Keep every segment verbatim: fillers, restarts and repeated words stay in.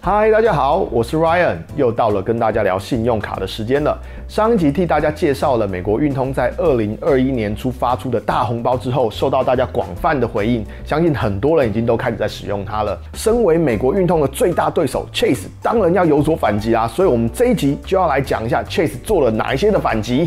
嗨，大家好，我是 Ryan， 又到了跟大家聊信用卡的时间了。上一集替大家介绍了美国运通在二零二一年初发出的大红包之后，受到大家广泛的回应，相信很多人已经都开始在使用它了。身为美国运通的最大对手 Chase， 当然要有所反击啦，所以我们这一集就要来讲一下 Chase 做了哪一些的反击。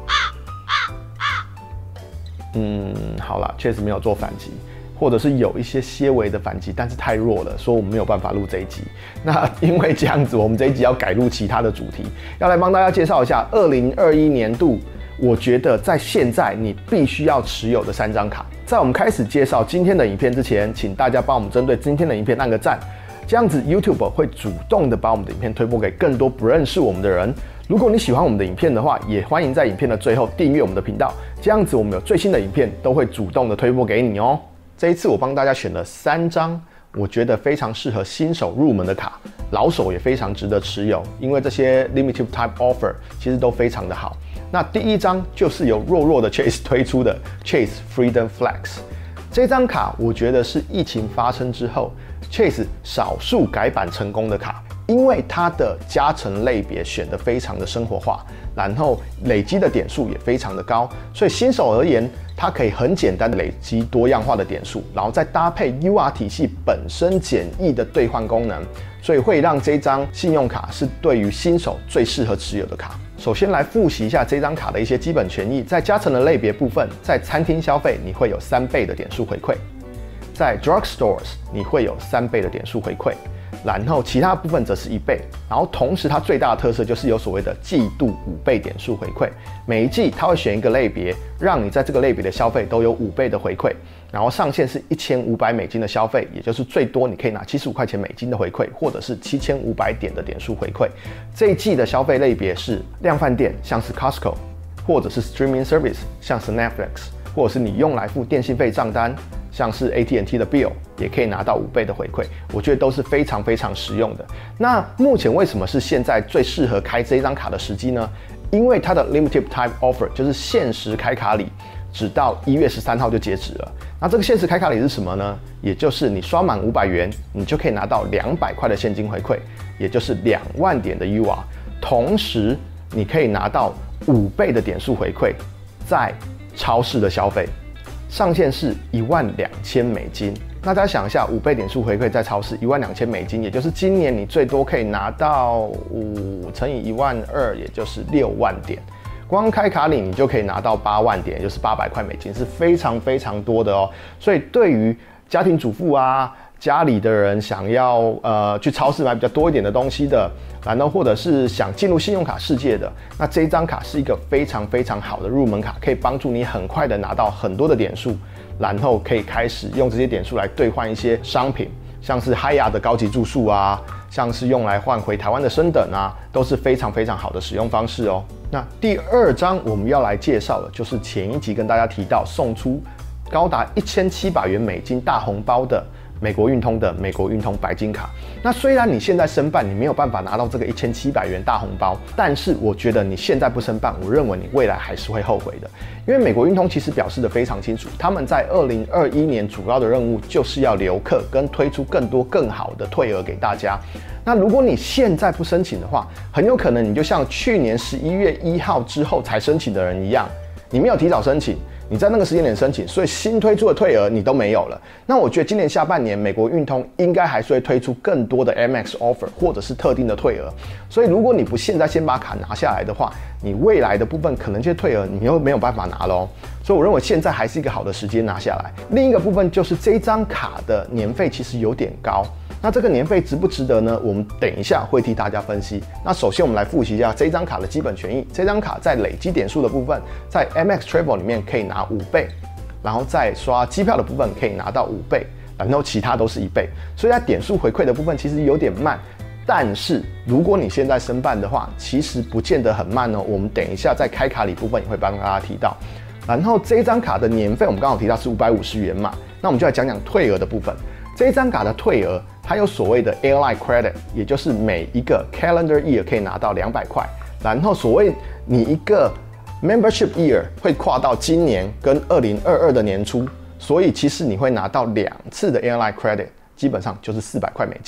嗯，好啦 Chase 没有做反击。或者是有一些些微的反击，但是太弱了，所以我们没有办法录这一集。那因为这样子，我们这一集要改录其他的主题，要来帮大家介绍一下二零二一年度，我觉得在现在你必须要持有的三张卡。在我们开始介绍今天的影片之前，请大家帮我们针对今天的影片按个赞，这样子 YouTube 会主动的把我们的影片推播给更多不认识我们的人。如果你喜欢我们的影片的话，也欢迎在影片的最后订阅我们的频道，这样子我们有最新的影片都会主动的推播给你哦。这一次我帮大家选了三张我觉得非常适合新手入门的卡，老手也非常值得持有，因为这些 limited type offer 其实都非常的好。那第一张就是由弱弱的 Chase 推出的 Chase Freedom Flex， 这张卡我觉得是疫情发生之后 Chase 少数改版成功的卡，因为它的加成类别选得非常的生活化，然后累积的点数也非常的高，所以新手而言，它可以很简单的累积多样化的点数，然后再搭配 U R 体系本身简易的兑换功能，所以会让这张信用卡是对于新手最适合持有的卡。首先来复习一下这张卡的一些基本权益，在加成的类别部分，在餐厅消费你会有三倍的点数回馈，在 drugstores 你会有三倍的点数回馈。然后其他部分则是一倍，然后同时它最大的特色就是有所谓的季度五倍点数回馈，每一季它会选一个类别，让你在这个类别的消费都有五倍的回馈，然后上限是一千五百美金的消费，也就是最多你可以拿七十五块钱美金的回馈，或者是七千五百点的点数回馈。这一季的消费类别是量贩店，像是 Costco， 或者是 Streaming Service， 像是 Netflix， 或者是你用来付电信费账单，像是 A T and T 的 bill 也可以拿到五倍的回馈，我觉得都是非常非常实用的。那目前为什么是现在最适合开这张卡的时机呢？因为它的 limited time offer 就是限时开卡礼，直到一月十三号就截止了。那这个限时开卡礼是什么呢？也就是你刷满五百元，你就可以拿到两百块的现金回馈，也就是两万点的 U R， 同时你可以拿到五倍的点数回馈，在超市的消费。上限是一万两千美金，那大家想一下，五倍点数回馈在超市一万两千美金，也就是今年你最多可以拿到五乘以一万二，也就是六万点。光开卡礼你就可以拿到八万点，也就是八百块美金，是非常非常多的哦。所以对于家庭主妇啊，家里的人想要呃去超市买比较多一点的东西的，然后或者是想进入信用卡世界的，那这一张卡是一个非常非常好的入门卡，可以帮助你很快的拿到很多的点数，然后可以开始用这些点数来兑换一些商品，像是 Hyatt 的高级住宿啊，像是用来换回台湾的升等啊，都是非常非常好的使用方式哦。那第二张我们要来介绍的就是前一集跟大家提到送出高达一千七百元美金大红包的美国运通的美国运通白金卡。那虽然你现在申办你没有办法拿到这个一千七百元大红包，但是我觉得你现在不申办，我认为你未来还是会后悔的。因为美国运通其实表示得非常清楚，他们在二零二一年主要的任务就是要留客跟推出更多更好的退额给大家。那如果你现在不申请的话，很有可能你就像去年十一月一号之后才申请的人一样，你没有提早申请，你在那个时间点申请，所以新推出的退额你都没有了。那我觉得今年下半年美国运通应该还是会推出更多的 M X offer 或者是特定的退额，所以如果你不现在先把卡拿下来的话，你未来的部分可能这些退额你又没有办法拿咯。所以我认为现在还是一个好的时间拿下来。另一个部分就是这张卡的年费其实有点高，那这个年费值不值得呢？我们等一下会替大家分析。那首先我们来复习一下这张卡的基本权益。这张卡在累积点数的部分，在 M X Travel 里面可以拿五倍，然后在刷机票的部分可以拿到五倍，然后其他都是一倍。所以在点数回馈的部分其实有点慢，但是如果你现在申办的话，其实不见得很慢哦。我们等一下在开卡礼部分也会帮大家提到。然后这张卡的年费我们刚好提到是五百五十元嘛，那我们就来讲讲退额的部分。这张卡的退额它有所谓的 Airline Credit， 也就是每一个 Calendar Year 可以拿到两百块，然后所谓你一个 Membership Year 会跨到今年跟二零二二的年初，所以其实你会拿到两次的 Airline Credit， 基本上就是四百块美金。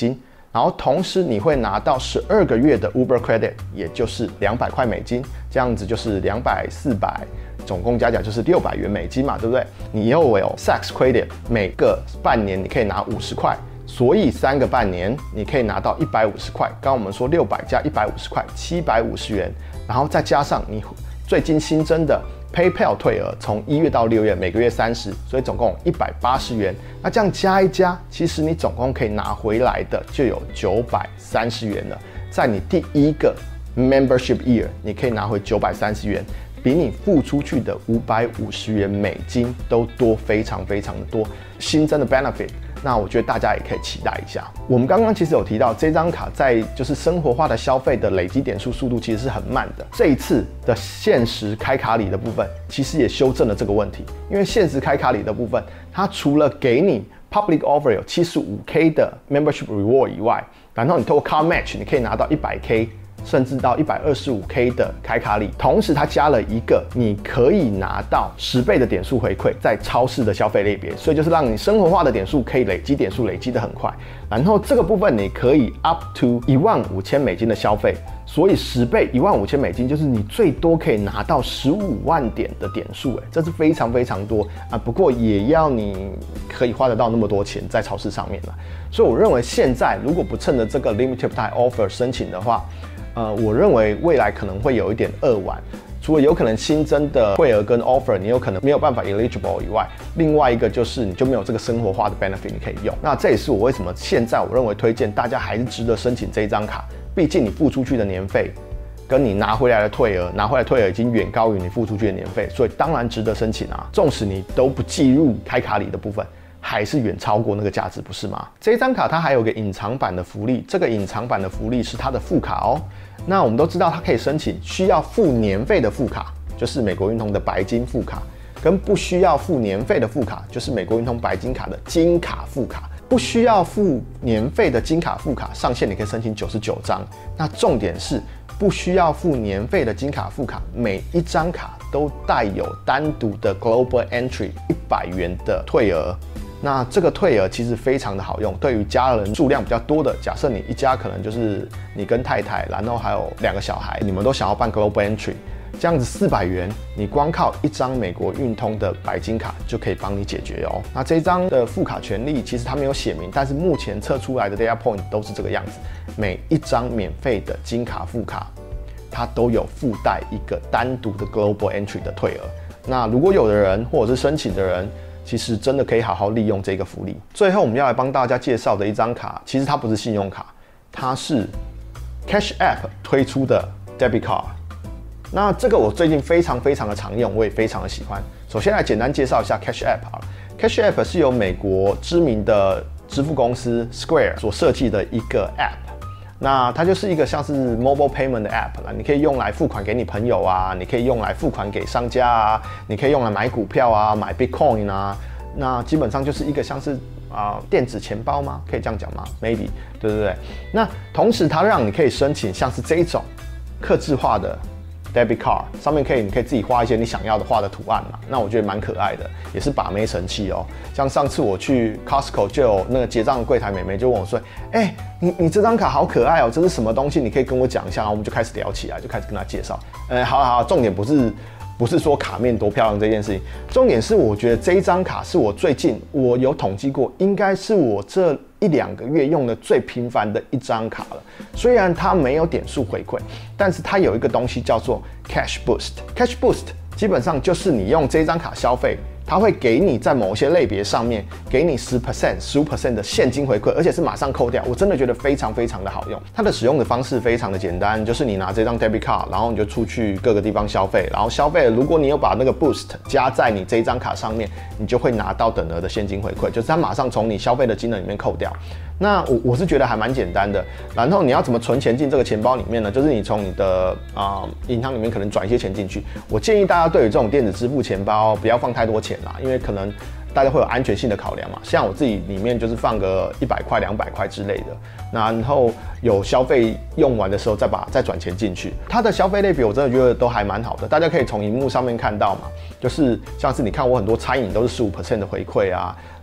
然后同时你会拿到十二个月的 Uber Credit， 也就是两百块美金，这样子就是两百、四百，总共加起来就是六百元美金嘛，对不对？你又有 Saks Credit， 每个半年你可以拿五十块，所以三个半年你可以拿到一百五十块。刚刚我们说六百加一百五十块，七百五十元，然后再加上你最近新增的 PayPal 退额，从一月到六月每个月三十，所以总共一百八十元。那这样加一加，其实你总共可以拿回来的就有九百三十元了。在你第一个 Membership Year， 你可以拿回九百三十元，比你付出去的五百五十元美金都多非常非常的多，新增的 benefit。那我觉得大家也可以期待一下。我们刚刚其实有提到，这张卡在就是生活化的消费的累积点数速度其实是很慢的。这一次的限时开卡礼的部分，其实也修正了这个问题。因为限时开卡礼的部分，它除了给你 public offer 有 七十五K 的 membership reward 以外，然后你透过 card match 你可以拿到 一百K。甚至到 一百二十五K 的开卡礼，同时它加了一个你可以拿到十倍的点数回馈，在超市的消费类别，所以就是让你生活化的点数可以累积点数，累积得很快。然后这个部分你可以 up to 一万五千美金的消费，所以十倍一万五千美金就是你最多可以拿到十五万点的点数，哎，这是非常非常多啊。不过也要你可以花得到那么多钱在超市上面了。所以我认为现在如果不趁着这个 limited time offer 申请的话，呃，我认为未来可能会有一点扼腕，除了有可能新增的会额跟 offer， 你有可能没有办法 eligible 以外，另外一个就是你就没有这个生活化的 benefit 你可以用。那这也是我为什么现在我认为推荐大家还是值得申请这一张卡，毕竟你付出去的年费，跟你拿回来的退额，拿回来退额已经远高于你付出去的年费，所以当然值得申请啊。纵使你都不计入开卡礼的部分，还是远超过那个价值，不是吗？这张卡它还有个隐藏版的福利，这个隐藏版的福利是它的副卡哦。那我们都知道，它可以申请需要付年费的副卡，就是美国运通的白金副卡，跟不需要付年费的副卡，就是美国运通白金卡的金卡副卡。不需要付年费的金卡副卡上限你可以申请九十九张。那重点是不需要付年费的金卡副卡，每一张卡都带有单独的 Global Entry 一百元的退额。那这个退额其实非常的好用，对于家人数量比较多的，假设你一家可能就是你跟太太，然后还有两个小孩，你们都想要办 Global Entry， 这样子四百元，你光靠一张美国运通的白金卡就可以帮你解决哦。那这张的副卡权利其实它没有写明，但是目前测出来的 data point 都是这个样子，每一张免费的金卡副卡，它都有附带一个单独的 Global Entry 的退额。那如果有的人或者是申请的人，其实真的可以好好利用这个福利。最后我们要来帮大家介绍的一张卡，其实它不是信用卡，它是 Cash App 推出的 Debit Card。那这个我最近非常非常的常用，我也非常的喜欢。首先来简单介绍一下 Cash App 好了。Cash App 是由美国知名的支付公司 Square 所设计的一个 App。那它就是一个像是 mobile payment 的 app 啦，你可以用来付款给你朋友啊，你可以用来付款给商家啊，你可以用来买股票啊，买 Bitcoin 啊，那基本上就是一个像是啊、呃、电子钱包吗？可以这样讲吗 ？Maybe， 对对对。那同时它让你可以申请像是这一种客制化的 debit card， 上面可以你可以自己画一些你想要的画的图案嘛，那我觉得蛮可爱的，也是把妹神器哦。像上次我去 Costco 就有那个结账的柜台妹妹就问我说，哎、欸，你你这张卡好可爱哦，这是什么东西？你可以跟我讲一下。然后我们就开始聊起来，就开始跟她介绍。呃、欸，好好，重点不是不是说卡面多漂亮这件事情，重点是我觉得这一张卡是我最近我有统计过，应该是我这一两个月用的最频繁的一张卡了。虽然它没有点数回馈，但是它有一个东西叫做 Cash Boost。Cash Boost 基本上就是你用这张卡消费，它会给你在某些类别上面给你 百分之十、十五 的现金回馈，而且是马上扣掉。我真的觉得非常非常的好用。它的使用的方式非常的简单，就是你拿这张 debit card， 然后你就出去各个地方消费，然后消费了，如果你有把那个 boost 加在你这一张卡上面，你就会拿到等额的现金回馈，就是它马上从你消费的金额里面扣掉。那我我是觉得还蛮简单的。然后你要怎么存钱进这个钱包里面呢？就是你从你的啊银行里面可能转一些钱进去。我建议大家对于这种电子支付钱包不要放太多钱啦，因为可能大家会有安全性的考量嘛。像我自己里面就是放个一百块、两百块之类的，然后有消费用完的时候再把再转钱进去。它的消费类别我真的觉得都还蛮好的，大家可以从荧幕上面看到嘛，就是像是你看我很多餐饮都是 百分之十五 的回馈啊。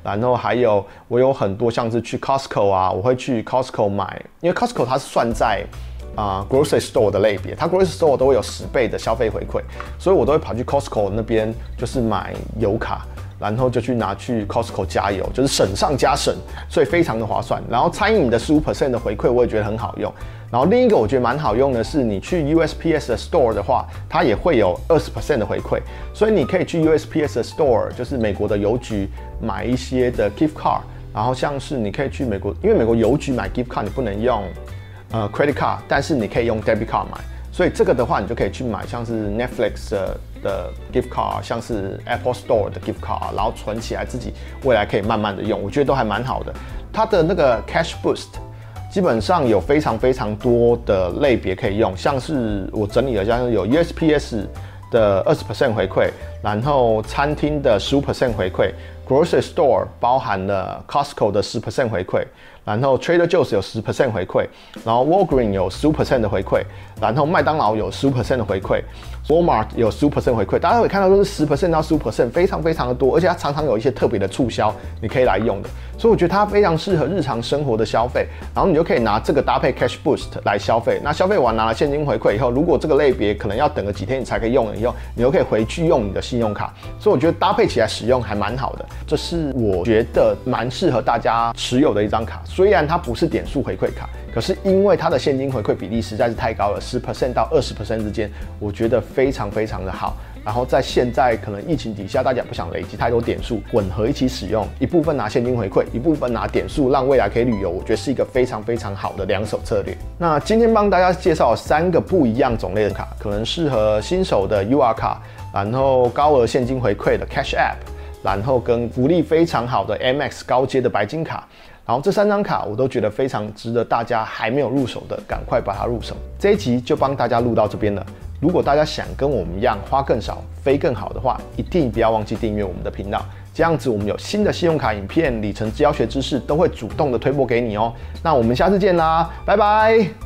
然后还有我有很多像是去 Costco 啊，我会去 Costco 买，因为 Costco 它是算在啊、呃、grocery store 的类别，它 grocery store 都会有十倍的消费回馈，所以我都会跑去 Costco 那边就是买油卡。然后就去拿去 Costco 加油，就是省上加省，所以非常的划算。然后餐饮的 百分之十五 的回馈我也觉得很好用。然后另一个我觉得蛮好用的是，你去 U S P S 的 store 的话，它也会有 百分之二十 的回馈，所以你可以去 U S P S 的 store， 就是美国的邮局买一些的 gift card。然后像是你可以去美国，因为美国邮局买 gift card 你不能用呃 credit card， 但是你可以用 debit card 买。所以这个的话，你就可以去买像是 Netflix 的的 gift card， 像是 Apple Store 的 gift card， 然后存起来，自己未来可以慢慢的用，我觉得都还蛮好的。它的那个 Cash Boost 基本上有非常非常多的类别可以用，像是我整理了，像是有 U S P S 的 百分之二十 回馈，然后餐厅的 百分之十五 回馈 ，Grocery Store 包含了 Costco 的 百分之十 回馈。然后 Trader Joe's 有 百分之十 回馈，然后 Walgreens 有 百分之十五 的回馈，然后麦当劳有 百分之十五 的回馈 ，Walmart 有 百分之十五 回馈，大家会看到都是 百分之十 到 百分之十五， 非常非常的多，而且它常常有一些特别的促销，你可以来用的，所以我觉得它非常适合日常生活的消费，然后你就可以拿这个搭配 Cash Boost 来消费，那消费完拿了现金回馈以后，如果这个类别可能要等个几天你才可以用了以后，你又可以回去用你的信用卡，所以我觉得搭配起来使用还蛮好的，这是我觉得蛮适合大家持有的一张卡。虽然它不是点数回馈卡，可是因为它的现金回馈比例实在是太高了， 百分之十 到 百分之二十 之间，我觉得非常非常的好。然后在现在可能疫情底下，大家不想累积太多点数，混合一起使用，一部分拿现金回馈，一部分拿点数，让未来可以旅游，我觉得是一个非常非常好的两手策略。那今天帮大家介绍三个不一样种类的卡，可能适合新手的 U R 卡，然后高额现金回馈的 Cash App， 然后跟福利非常好的 M X 高阶的白金卡。然后这三张卡我都觉得非常值得大家还没有入手的，赶快把它入手。这一集就帮大家录到这边了。如果大家想跟我们一样花更少、飞更好的话，一定不要忘记订阅我们的频道。这样子我们有新的信用卡影片、里程教学知识都会主动的推播给你哦。那我们下次见啦，拜拜。